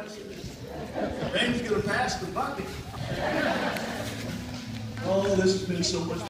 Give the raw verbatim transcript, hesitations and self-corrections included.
Randy's going to pass the bucket. Oh, this has been so much